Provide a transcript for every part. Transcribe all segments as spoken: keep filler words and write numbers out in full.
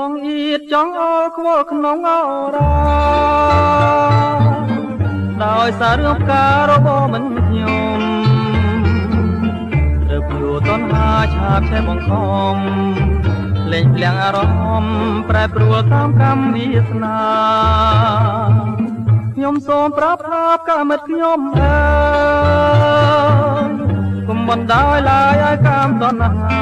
ងអៀតចង់អល់ខ្វល់ក្នុងអរ៉ាដោយសាររឿងផ្ការបស់មិនខ្ញុំរើព្យួរតនហាឆាបឆេះបង្ខំលេងភ្លៀងអារម្មណ៍ប្រែប្រួលតាមកម្មវាសនាខ្ញុំសូមប្រាប់ថាកាមិត្តខ្ញុំអើយកុំបណ្ដោយឡើយឲ្យកាមតណ្ហា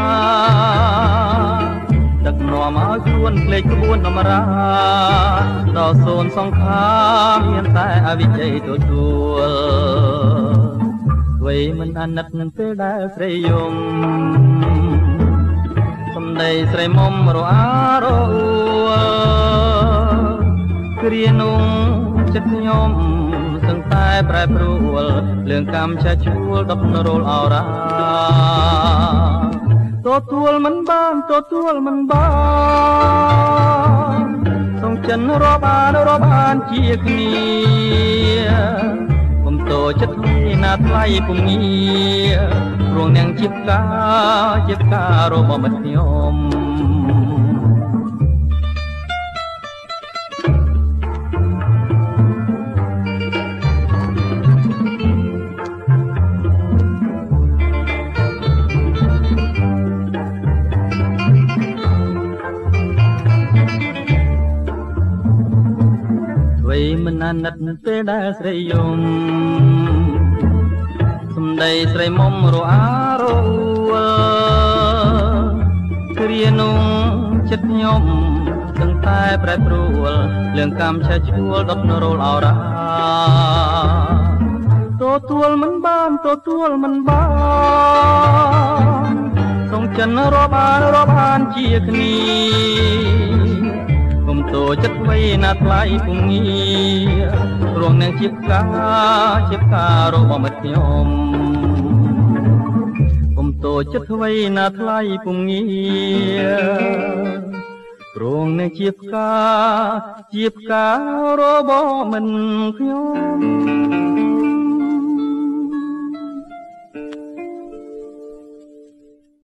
ដឹកនាំឲ្យខ្លួនភ្លេចក្បួនអមរាដល់សូនសង្ខារមានតែអវិជ័យទទួលអ្វីមិនអាណិតពេលដែលស្រីយំសំដីស្រីមុំរអារអួលគ្រានោះចិត្តខ្ញុំសឹងតែប្រែប្រួលលឿងកម្មឆាជួលដប់នរលអរ៉ាទទួលមិនបានទទួលមិនបានសងចិនរាប់អានរាប់អានជាគ្នាកុំតូចចិត្តនេះណាថ្លៃពុំងារព្រោះនាងជាផ្កាជាផ្ការបស់មិត្តខ្ញុំមិនអាណិតពេលដែលស្រីយំសំដីស្រីមុំរអារអួលគ្រានោះចិត្តខ្ញុំសឹងតែប្រែប្រួលលឿងកម្មឆាជួលដុតនរលអរ៉ាទទួលមិនបានទទួលមិនបានសងចិនរាប់អានរាប់អានជាគ្នាកុំតូចចិត្តវៃណាថ្លៃពុំងារព្រោះនាងជាផ្កាជាផ្ការបស់មិត្តខ្ញុំកុំតូចចិត្តវៃណាថ្លៃពុំងារព្រោះនាងជាផ្កាជាផ្ការបស់មិត្តខ្ញុំ